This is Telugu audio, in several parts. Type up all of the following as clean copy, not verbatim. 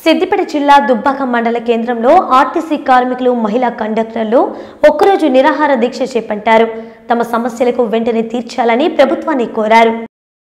సిద్దిపేట జిల్లా దుబ్బాక మండల కేంద్రంలో ఆర్టీసీ కార్మికులు మహిళా కండక్టర్లు ఒక్కరోజు నిరాహార దీక్ష చేపట్టారు. తమ సమస్యలకు వెంటనే తీర్చాలని ప్రభుత్వాన్ని కోరారు.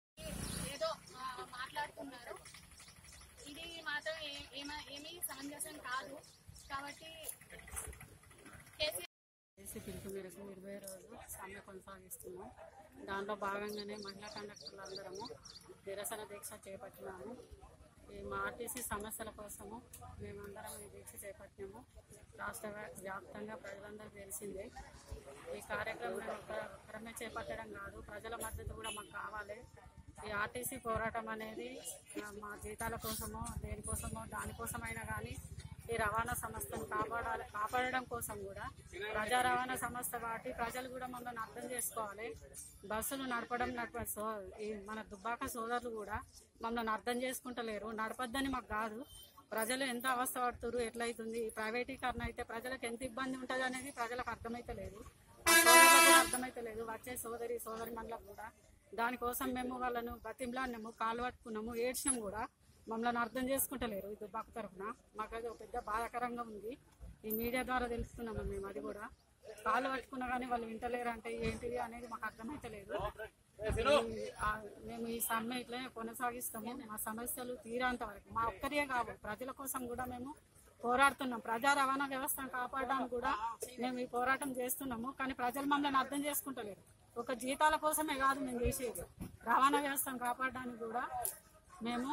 దాంట్లో భాగంగానే మహిళా కండక్టర్లు అందరము నిరసన దీక్ష చేపట్టినాము. ఈ మా ఆర్టీసీ సమస్యల కోసము మేమందరం ఈ దీక్ష చేపట్టాము. రాష్ట్ర వ్యాప్తంగా ప్రజలందరూ తెలిసిందే. ఈ కార్యక్రమం ఒక్కరమే చేపట్టడం కాదు, ప్రజల మద్దతు కూడా మాకు కావాలి. ఈ ఆర్టీసీ పోరాటం అనేది మా జీతాల కోసమో దేనికోసమో దానికోసమైనా కానీ ఈ రవాణా సంస్థను కాపాడడం కోసం కూడా ప్రజా రవాణా సంస్థ వాటి ప్రజలు కూడా మమ్మల్ని అర్థం చేసుకోవాలి. బస్సులు నడపడం ఈ మన దుబ్బాక సోదరులు కూడా మమ్మల్ని అర్థం చేసుకుంటలేరు. నడపద్దని మాకు కాదు, ప్రజలు ఎంత అవస్థ పడుతున్నారు, ఎట్లయితుంది ప్రైవేటీకరణ అయితే ప్రజలకు ఎంత ఇబ్బంది ఉంటుంది అనేది ప్రజలకు అర్థమైతలేదు, సోదరులకు అర్థమైతలేదు. వచ్చే సోదరి మండలకు కూడా దానికోసం మేము వాళ్ళను బతింలాన్నాము, కాలు పట్టుకున్నాము, ఏడ్చినాము కూడా. మమ్మల్ని అర్థం చేసుకుంటలేరు. ఈ దుబ్బాక తరఫున మాకు అది ఒక పెద్ద బాధాకరంగా ఉంది. ఈ మీడియా ద్వారా తెలుస్తున్నాము మేము. అది కూడా కాలు పట్టుకున్నా కానీ వాళ్ళు వింటలేరు అంటే ఏంటిది అనేది మాకు అర్థమైతలేదు. మేము ఈ సమ్మె ఇట్లా కొనసాగిస్తాము. మా సమస్యలు తీరేంత వరకు మా ఒక్కరియే కావు, ప్రజల కోసం కూడా మేము పోరాడుతున్నాం. ప్రజా రవాణా వ్యవస్థను కాపాడడానికి కూడా మేము ఈ పోరాటం చేస్తున్నాము. కానీ ప్రజలు మమ్మల్ని అర్థం చేసుకుంటలేరు. ఒక జీతాల కోసమే కాదు మేము చేసేది, రవాణా వ్యవస్థను కాపాడడానికి కూడా మేము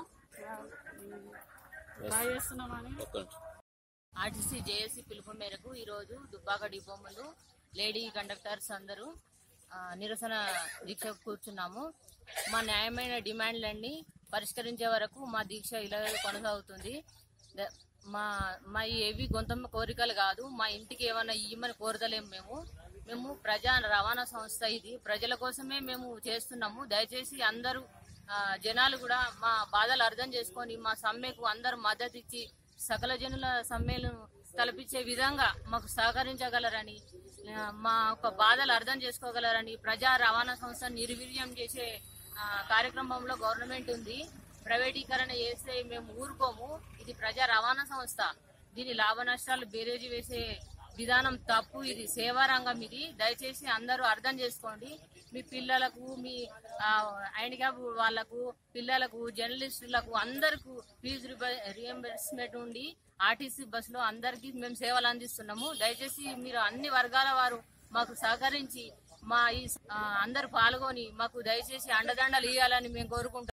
ట్రై చేస్తున్నామని. ఆర్టీసీ జేఏసీ పిలుపు మేరకు ఈరోజు దుబ్బాక డిపో ముందు లేడీ కండక్టర్స్ అందరూ నిరసన దీక్ష కూర్చున్నాము. మా న్యాయమైన డిమాండ్లన్నీ పరిష్కరించే వరకు మా దీక్ష ఇలా కొనసాగుతుంది. మా ఏవి గొంతమ్మ కోరికలు కాదు, మా ఇంటికి ఏమైనా ఇవ్వమని కోరదలేము. మేము ప్రజా రవాణా సంస్థ, ఇది ప్రజల కోసమే మేము చేస్తున్నాము. దయచేసి అందరూ జనాలు కూడా మా బాధలు అర్థం చేసుకొని మా సమ్మెకు అందరూ మద్దతు ఇచ్చి సకల జనుల సమ్మెను కల్పించే విధంగా మాకు సహకరించగలరని, మా యొక్క బాధలు అర్థం చేసుకోగలరని, ప్రజా రవాణా సంస్థ నిర్వీర్యం చేసే కార్యక్రమంలో గవర్నమెంట్ ఉంది. ప్రైవేటీకరణ చేస్తే మేము ఊరుకోము. ఇది ప్రజా రవాణా సంస్థ, దీని లాభ నష్టాలు బేరేజీ వేసే విధానం తప్పు. ఇది సేవా రంగం. ఇది దయచేసి అందరూ అర్థం చేసుకోండి. మీ పిల్లలకు, మీ హ్యాండిక్యాప్ వాళ్లకు, పిల్లలకు, జర్నలిస్టులకు అందరికీ ఫీజు రియంబర్స్మెంట్ ఉండి ఆర్టీసీ బస్సులో అందరికీ మేము సేవలు అందిస్తున్నాము. దయచేసి మీరు అన్ని వర్గాల వారు మాకు సహకరించి మా ఈ అందరూ పాల్గొని మాకు దయచేసి అండదండలు ఇవ్వాలని మేము కోరుకుంటున్నాము.